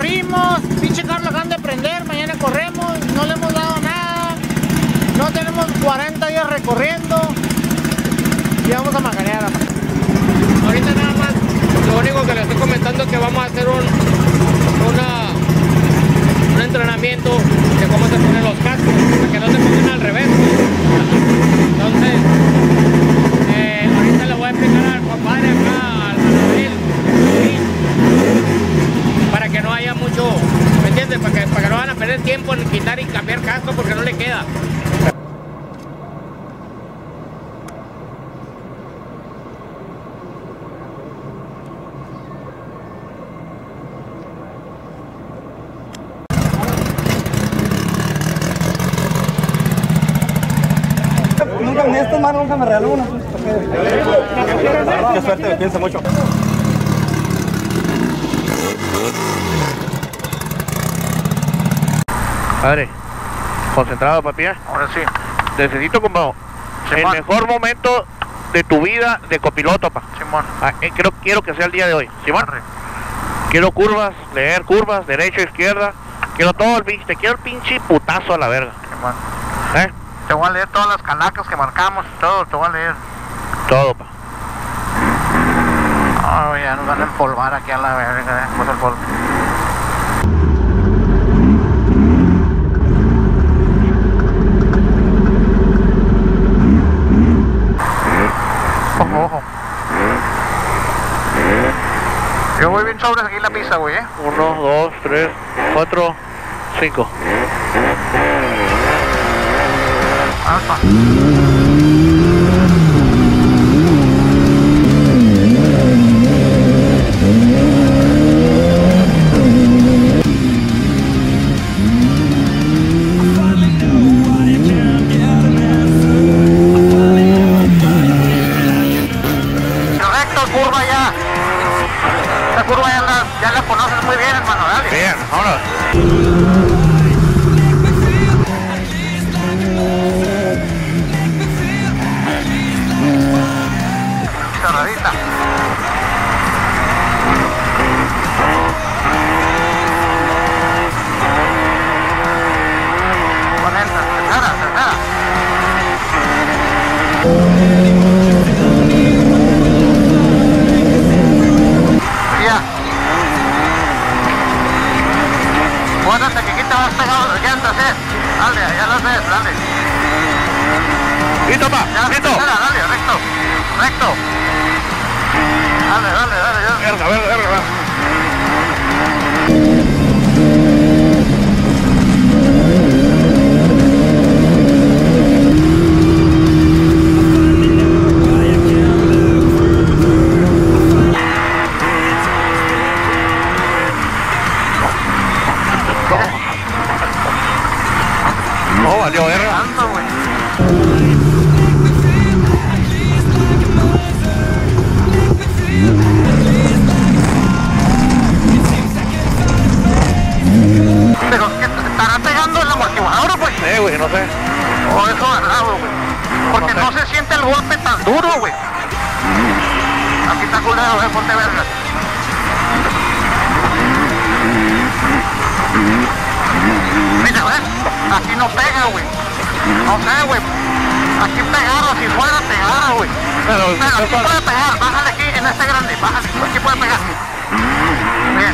movimos, pinche carro lo acaban de prender, mañana corremos, no le hemos dado nada, no tenemos 40 días recorriendo y vamos a macanear. Ahorita nada más, lo único que les estoy comentando es que vamos a hacer un entrenamiento de cómo se ponen los cascos, para que no se pongan al revés. Entonces, ahorita le voy a explicar al compadre acá, al Manuel, para que no haya mucho, ¿me entiendes? Para que no van a perder tiempo en quitar y cambiar casco porque no le queda. Estos manos nunca me regaló uno. Qué suerte, piensa mucho. Padre, concentrado, papi. Ahora sí. Necesito como Simón. el mejor momento de tu vida de copiloto, pa. Simón. Quiero que sea el día de hoy. Simón. Arre. Quiero curvas, leer curvas, derecha, izquierda. Quiero todo el pinche, te quiero el pinche putazo a la verga. Simón. ¿Eh? Te voy a leer todas las calacas que marcamos y todo, te voy a leer. Todo, pa. Oh, ya nos van a empolvar aquí a la verga, el polvo. Ojo, ojo. Yo voy bien sobres aquí en la pista, güey, 1, 2, 3, 4, 5. Alfa. Correcto, curva ya. Esta curva ya la conoces muy bien, hermano, dale. Bien, vámonos. Cerradita. Ponenta, tercera. Ya. Acuérdate que aquí te vas pegado de llantas, Dale, ya las ves, dale. Listo, pa. Ya, Listo. tercera, dale, recto. Dale, ya. Verga. No, valió verga. Ando, güey. Pero que estará pegando el amortiguador, güey. Güey, no sé. O eso al lado, güey. Porque no se siente el golpe tan duro, güey. Aquí está culero, ponte verga. Mira, ¿ves? Aquí no pega, güey. No sé, güey. Aquí pegara, si fuera pegara, güey. Pero aquí puede pegar, bájale aquí en este grande, bájale. Aquí puede pegar. Bien.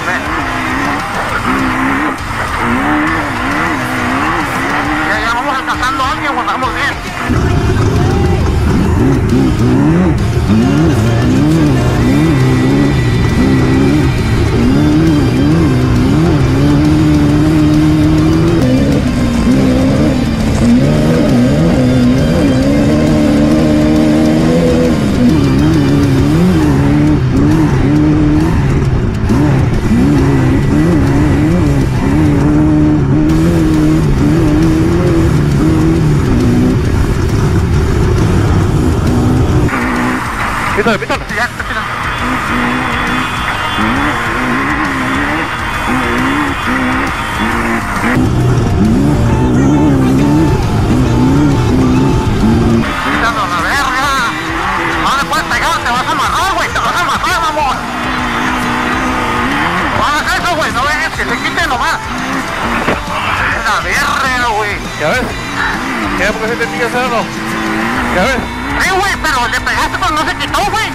Ya vamos alcanzando a alguien, güey, vamos bien. Pítale. Ya, la verga. No le puedes pegar, te vas a amarrar, güey. Te vas a amarrar, mamón. No hagas eso, güey. No ves ¿Ya ves? ¿Ya por qué se te tiene que hacerlo? ¿Ya ves? Sí, güey, pero le pegaste cuando no se quitó, güey.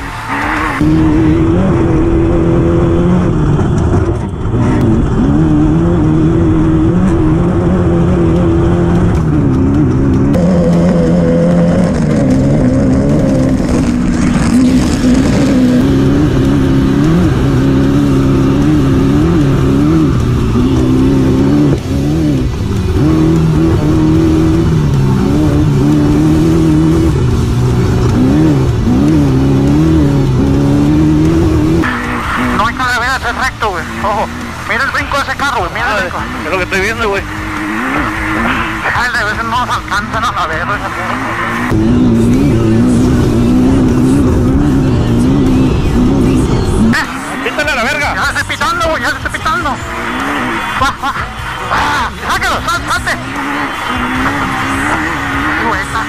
Ojo, mira el brinco de ese carro, güey, mira el brinco. Es lo que estoy viendo, güey. Ay, de veces no nos alcanzan a ver esa cosa. ¡Quítale a la verga! Ya le estoy pitando, güey, ya le estoy pitando. ¡Sáquelo, salte! Güey, está.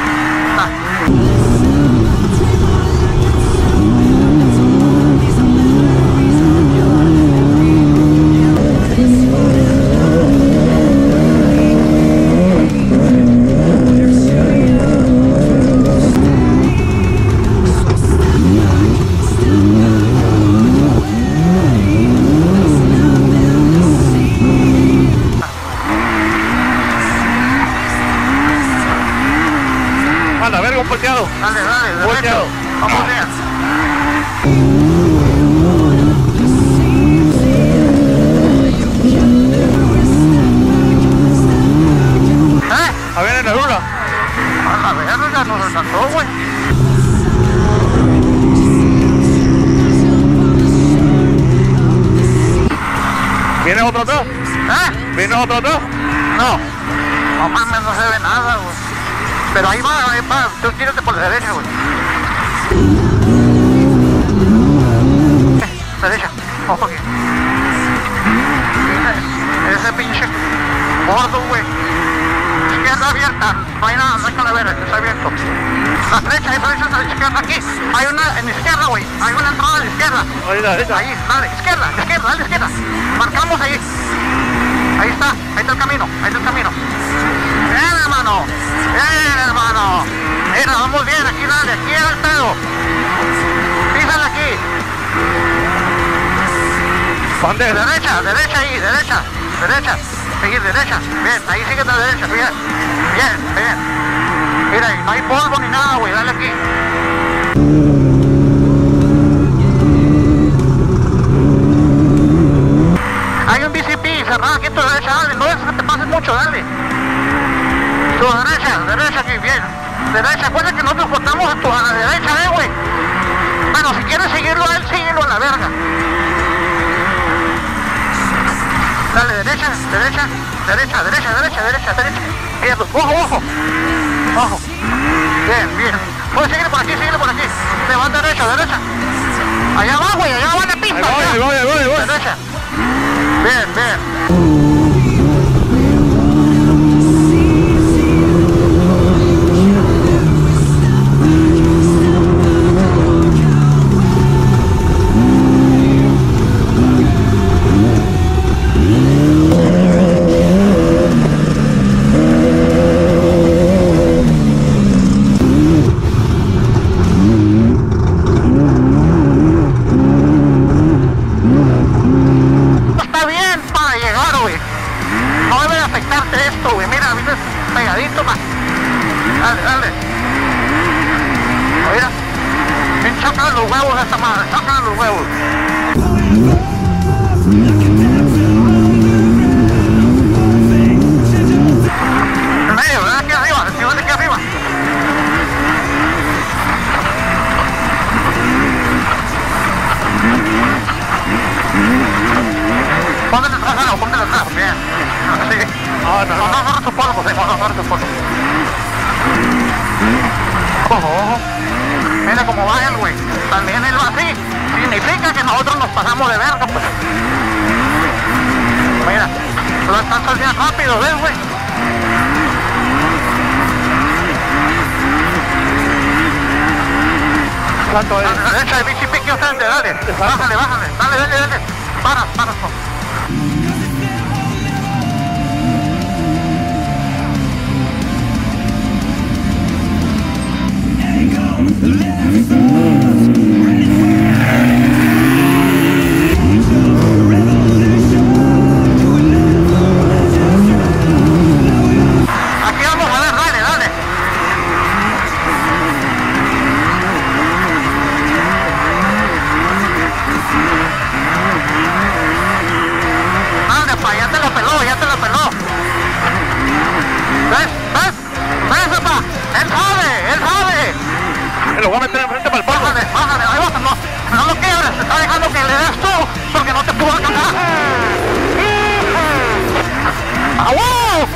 A la verga, un volteado. Dale, derecho. Volteado. Vamos bien. A ver en la luna. A la verga, nos alcanzó, güey. ¿Viene otro atrás? ¿Viene otro atrás? No. No mames, no se ve nada, güey. Pero ahí va, tú tírate por la derecha, güey. Derecha, ojo aquí. Ese pinche gordo, güey. Izquierda abierta, no hay nada, no hay calavera, está abierto. La derecha, a la izquierda, aquí. Hay una en la izquierda, güey. Hay una entrada a la izquierda. Ahí, la derecha. Ahí, dale, izquierda, dale izquierda. Marcamos ahí. Ahí está el camino, Bien, hermano. Mira, vamos bien, aquí dale, aquí era el pedo. Písale aquí. ¿Dónde? Derecha ahí, derecha. Seguir derecha. Bien, ahí sigue a la derecha, bien. Mira, ahí no hay polvo ni nada, güey, dale aquí. Hay un BCP cerrado aquí a tu derecha, dale, no es que te pases mucho, dale. Tu derecha aquí, bien. Derecha, acuérdate que nosotros cortamos a la derecha, güey. Bueno, si quieres seguirlo a él, síguelo a la verga. Dale, derecha. Ojo. Bien. Puedes seguir por aquí. Te vas derecha. Allá va, güey, allá va en la pista. Ahí voy. Derecha. Bien. Está bien para llegar, güey. No debe de afectarte esto, güey. Mira, vienes pegadito, más. Dale. Mira. Bien, chácale los huevos a esta madre. Chácale los huevos. En medio, ¿verdad? Aquí arriba. Encima de aquí arriba. Póntele atrás, bien. Así. No tu polvo, no tu polvo. Ojo. Mira cómo va él, güey. También él va así. Significa que nosotros nos pasamos de verga, pues. Mira, lo están saliendo rápido, ¿ves, güey? ¿Cuánto es? A la derecha de bici pique frente, dale. Bájale. Dale. Para. voy a meter enfrente para el polvo. Bájale, bájale, ahí vas, no lo quiebres, te está dejando que le des tú, porque no te pudo alcanzar. ¡Aguau!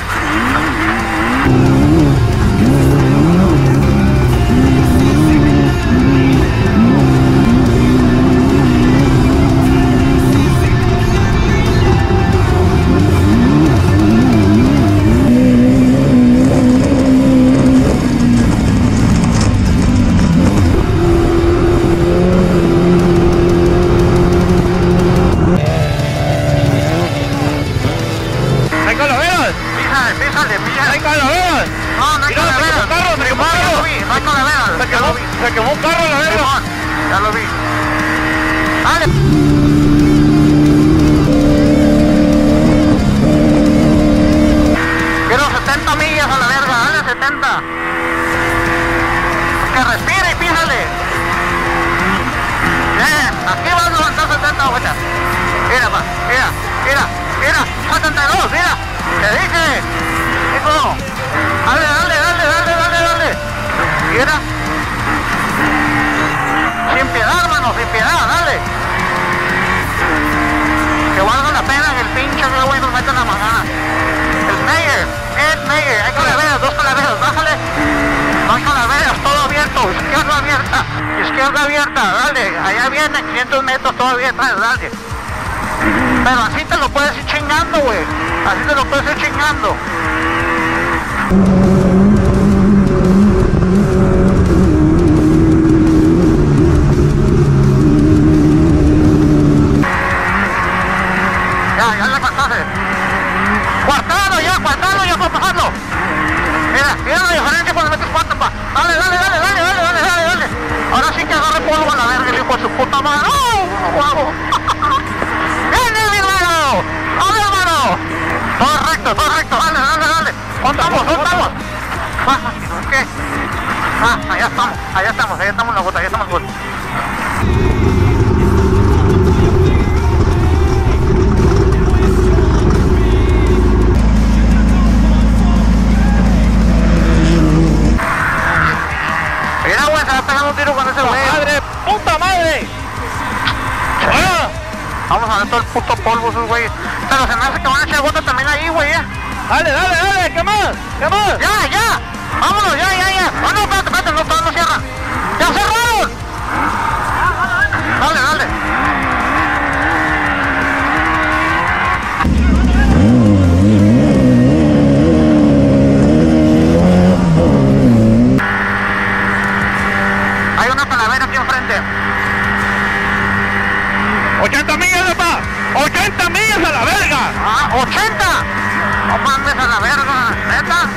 Se quemó un carro, la verga. Ya lo vi. Dale. Quiero 70 millas a la verga, dale 70. Que respire y písale. Bien, aquí vas a levantar 70 vueltas. Mira, pa, mira, 72, mira. Te dije. Hijo. Dale. Mira. Sin piedad, hermano, sin piedad, dale. Que valga la pena que el pinche güey nos meta en la manada. El Meyer, hay calaveras, 2 calaveras, bájale. 2 calaveras, todo abierto, izquierda abierta, dale. Allá viene 500 metros todavía atrás, dale. Pero así te lo puedes ir chingando, güey. Así te lo puedes ir chingando. Ya le pasaste. Cuartalo ya por pasarlo. Mira la diferencia cuando metes 4, pa. Dale. Ahora sí que agarre polvo a la verga, el hijo de su puta madre. ¡Oh, guau! ¡Viene, mi hermano! ¡Dale, hermano! Todo recto, dale. Contamos. ¿Qué? Allá estamos en la bota, Mira, güey, se va pegando un tiro con ese güey. ¡Puta madre! Vamos a ver todo el puto polvo esos güeyes. Pero se me hace que van a echar gota también ahí, güey, ya. Dale, ¿qué más? Ya. Vámonos, ya. Ah, no, espérate, no cierra. ¡Ya cerraron! Dale. Hay una calavera aquí enfrente. 80 millas, papá. 80 millas a la verga. Ah, 80. No mames a la verga, neta.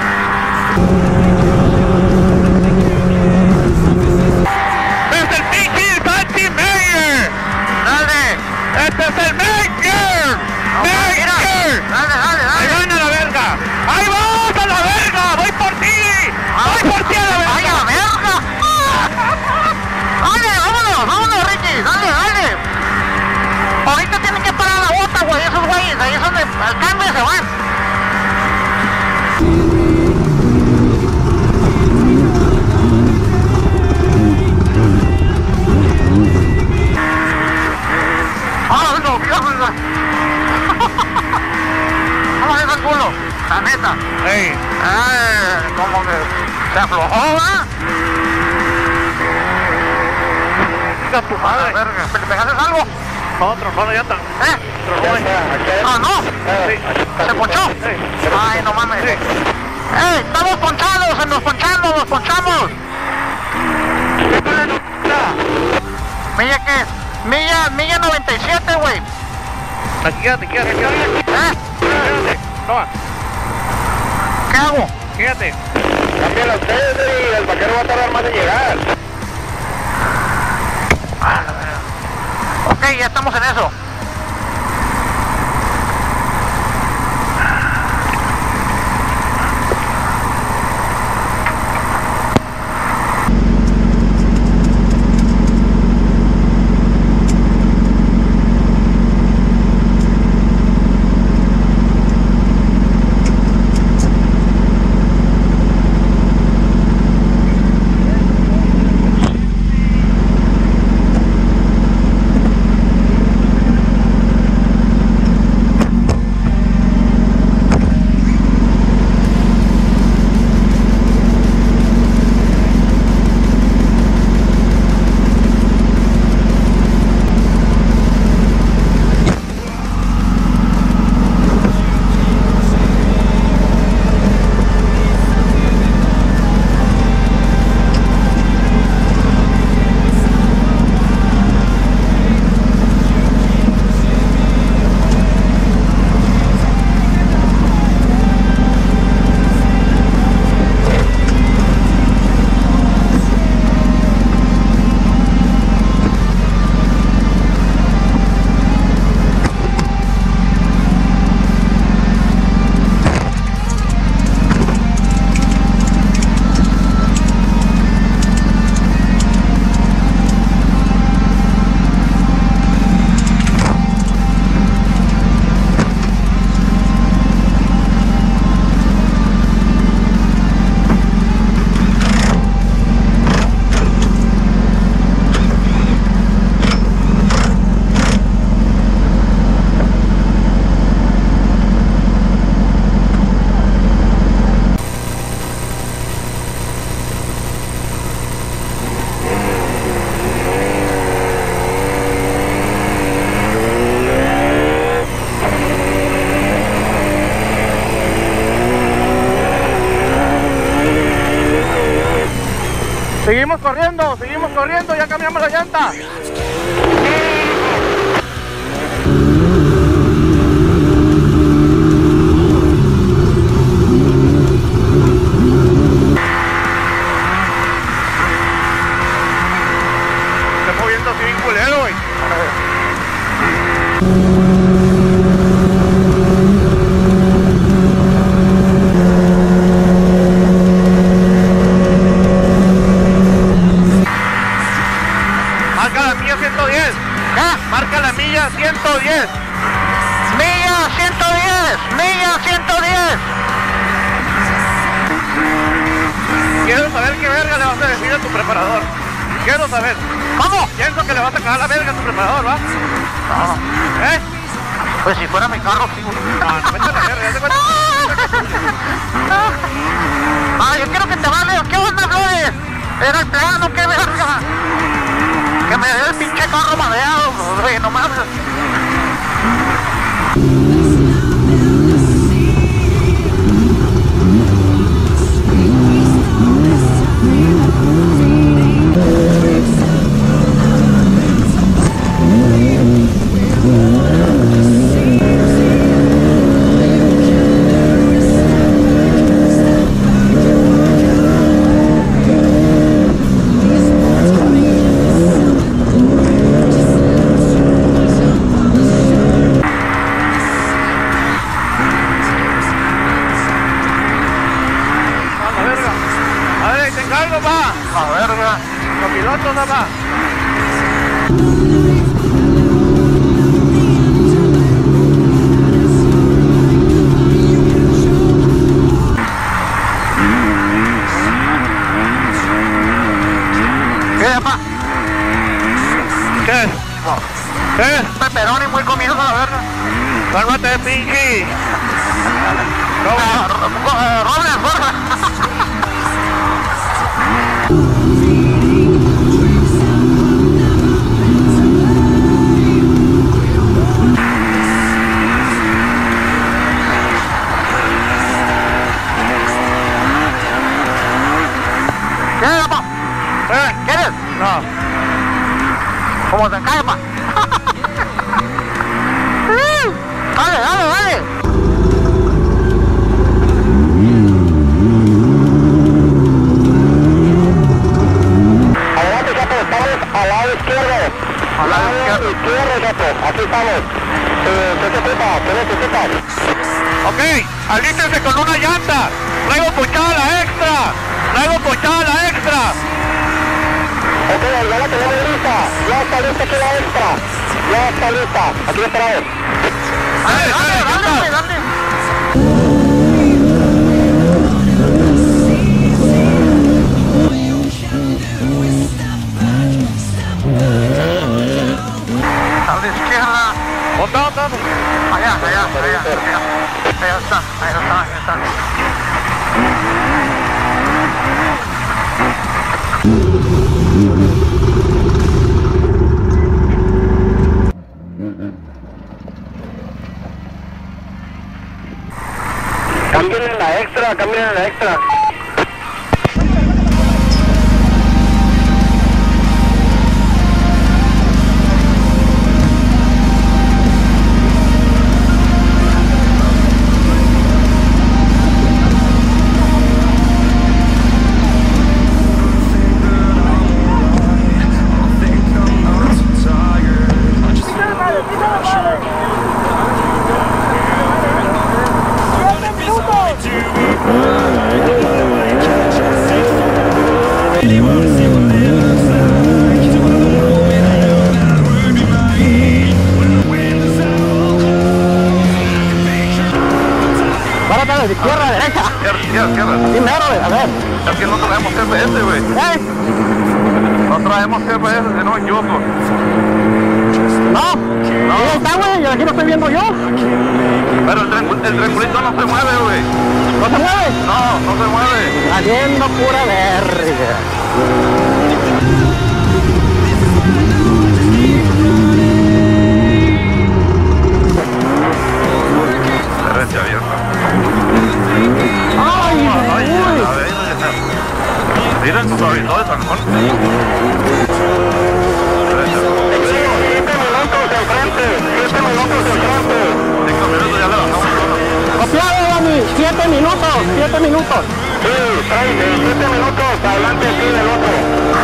¡Es el pinche Santi Meyer! Dale. ¡Este es el Meyer! Mira. Dale. ¡Ahí van a la verga! ¡Ahí vamos a la verga! ¡Voy por ti! ¡Voy por ti a la verga! ¡Ay, a la verga! Dale, vámonos, Ricky, dale. Ahorita tienen que parar la bota, güey, esos güeyes, ahí es donde al cambio se van. ¿Cómo es ese culo? La neta. ¡Ey! Como que se aflojó, ¿verdad? ¡Diga tu madre! Verga, ¿te pegaste algo? No, tronó ya está. Ah, no. Sí. ¿Se ponchó? Ay, no mames. Estamos ponchados, nos ponchamos. ¿Milla qué? Milla 97, güey. Aquí quédate. Quédate. Toma. ¿Qué hago? Quédate. Cámbiala ustedes y el vaquero va a tardar más en llegar. Ok, ya estamos en eso. Seguimos corriendo, ya cambiamos la llanta. Está moviendo así bien culero, güey. Marca la milla 110. ¿Qué? Marca la milla 110. Milla 110, milla 110. Quiero saber qué verga le vas a decir a tu preparador. Quiero saber. ¿Cómo? Pienso que le vas a cagar la verga a tu preparador, ¿va? No, ¿Eh? pues si fuera mi carro, sí, güey. No, vete a la verga, ya te cuento. Ah, yo quiero que te vale. ¿Qué onda, Flores? Era el plano, qué verga. Que me dé el pinche carro mareado, güey, no mames. La verga. Los pilotos, papá. ¿Qué, papá? ¿Qué? ¿Qué? Pepperoni muy comido a la verga. Cálmate, pinche. Robles, porfa. ¿Qué, papá? ¿Quieres? No. Como se cae, pa. Dale, dale, dale. Adelante, Chapo, estamos al lado izquierdo. Al lado izquierdo, Chapo, aquí estamos. ¿Qué te ocupa? Ok, alístense con una llanta. Traigo ponchada la extra. Ok, ya la tenemos lista. Ya está lista aquí la extra. Ya está lista. Aquí esperamos. Dale, dale. A la izquierda. ¿Dónde? Allá está, ahí está. Cambien en la extra. Párate de izquierda a derecha. Izquierda. Aquí mero, a ver. Es que no traemos GPS, güey. No traemos GPS, si no me equivoco. No, ahí está, güey, aquí lo estoy viendo yo. Pero el triangulito no se mueve, güey. ¿No se mueve? No se mueve. Haciendo pura verga. Derecha abierta. Ay, Ay, a ver. Mira el suavizador de San Juan. 7 minutos, 7 minutos. Sí, 7 minutos, adelante sí del otro.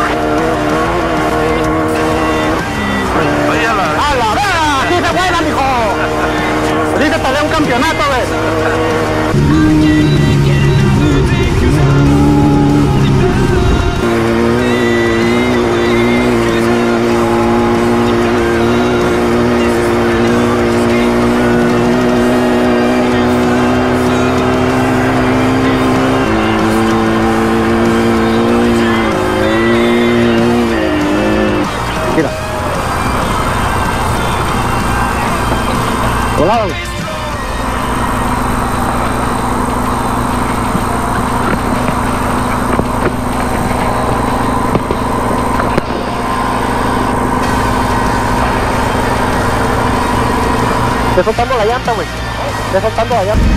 Oye, ¡A la verga! ¡Así se juega, mijo! Así se pelea un campeonato, ¿ves? Volado. Estoy soltando la llanta, güey. Estoy soltando la llanta.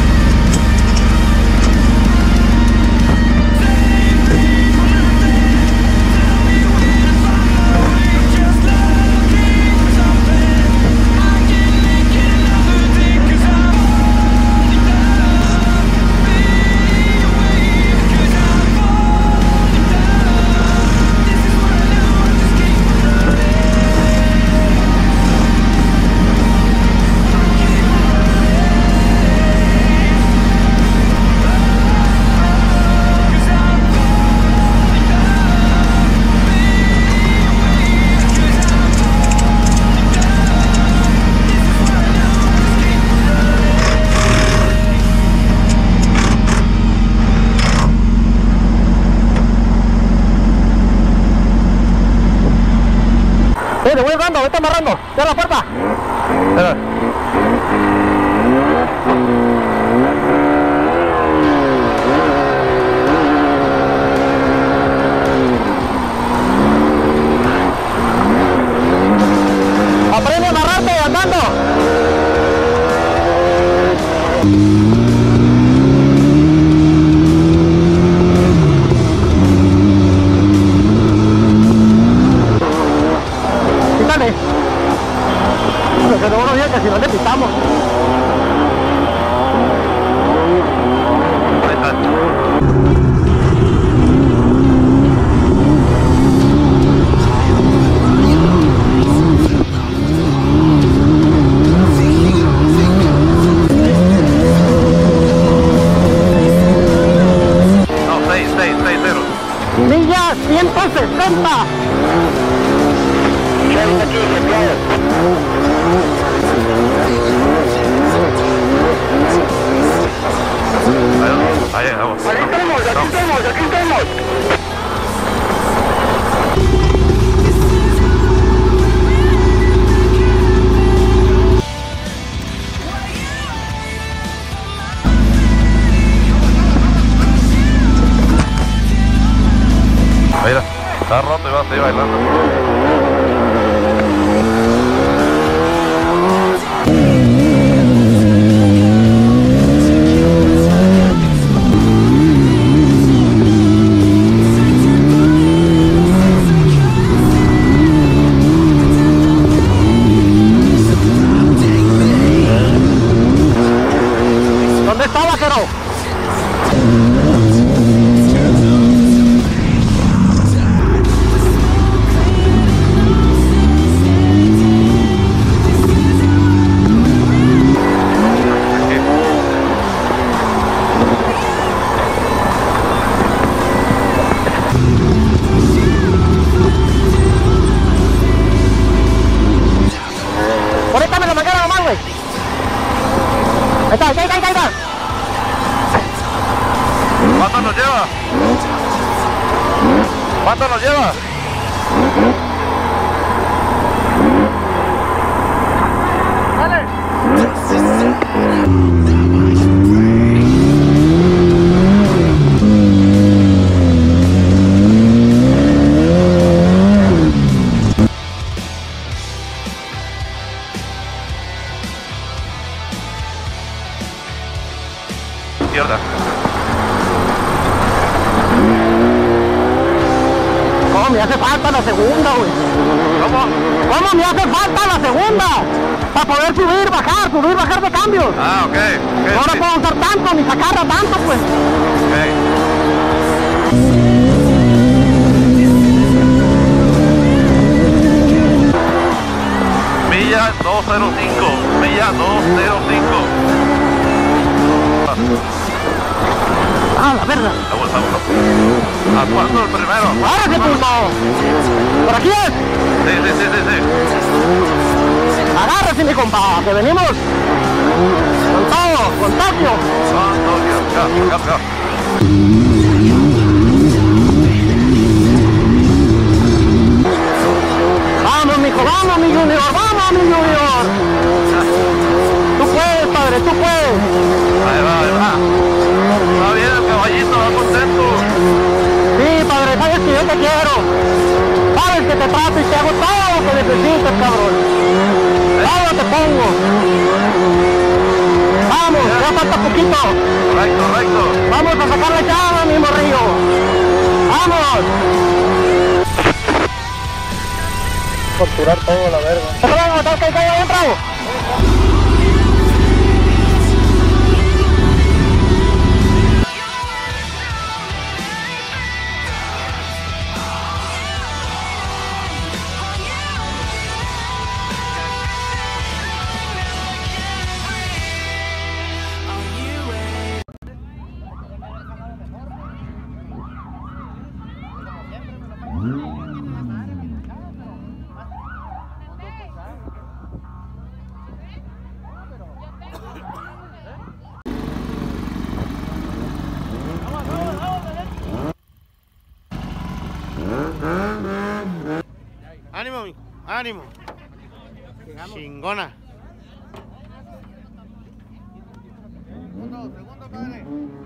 Te voy agarrando, vete amarrando, cierra la puerta. Aprende a amarrarte andando. Porque de buenos días que si no le pitamos. No, 6-0. Millas 160. Ahí vamos. Aquí estamos. Mira, está roto y va a seguir bailando. ¿Dónde está, vaquero? Conéctame la manguera nomás, güey. Ahí está. ¿Cuánto nos lleva? ¿Cuánto nos lleva? Dale. Izquierda. No, me hace falta la segunda, güey. ¿Cómo me hace falta la segunda? Para poder subir, bajar de cambios. Ah, ok. No la puedo usar tanto, ni sacarla tanto, pues. Milla 205, milla 205. Ah, la verga. Vámonos. ¿A cuándo el primero? Ahora se puso. ¿Por aquí es? Sí. Agárrese, mi compa, que venimos con todo, con Tokio. Acá. Vamos, mijo, vamos, mi junior. Tú puedes, padre, tú puedes. Ahí va. Va bien el caballito, va contento. Sí, padre, sabes que yo te quiero. Sabes que te trato y te hago todo lo que necesites, cabrón. Todo te pongo. Vamos, ya falta poquito. Correcto. Vamos a sacar la llave, mi morrillo. ¡Vamos! Capturar todo, la verga. ¡Bravo, está que caiga bien, bravo! Ánimo, amigo. Ánimo. Chingona. Segundo, padre.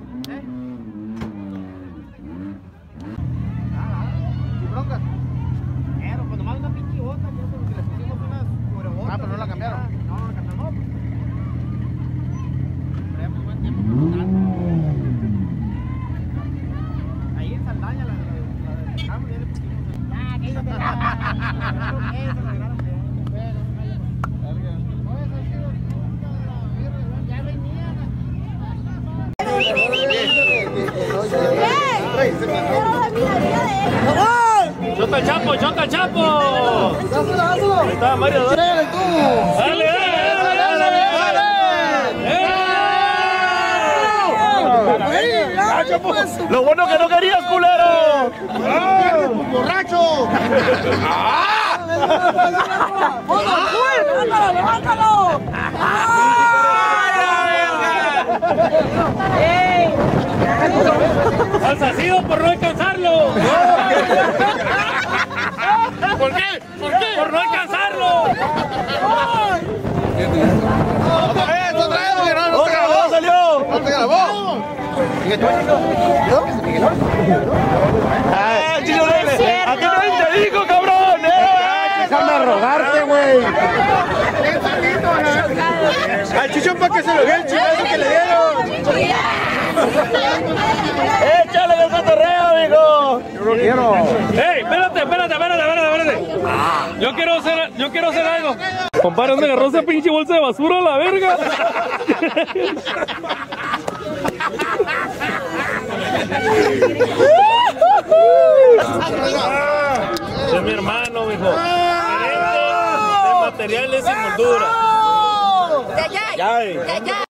¿Sin broncas? Pero pues nomás una pinche bota, ya como que le pusimos unas cubrebotas. Ah, pero no la cambiaron. No la cambiamos. Traemos buen tiempo preparando. Ahí en Saldaña la dejamos y ya le pusimos el... Ah, que eso te ¡Chota el Chapo! Ahí está Mario. ¡Dale! Lo bueno que no querías, culero. ¡Borracho! ¡Levántalo! ¡Alzacido por no alcanzarlo! ¿Por qué? ¡Por no alcanzarlo! ¡Otra vez! ¡No te grabó! ¡Salió! ¡No te grabó! ¿A qué no te digo, cabrón? Déjame rogarte, güey. Al chichón para que se lo vea el chilazo que le dieron. ¡Échale el cotorreo, amigo! Yo no quiero. ¡Ey! Espérate. Yo quiero hacer algo. Compadre, ¿dónde agarró esa pinche bolsa de basura a la verga? Es mi hermano, mijo. Gerente de materiales y moldura. Ya.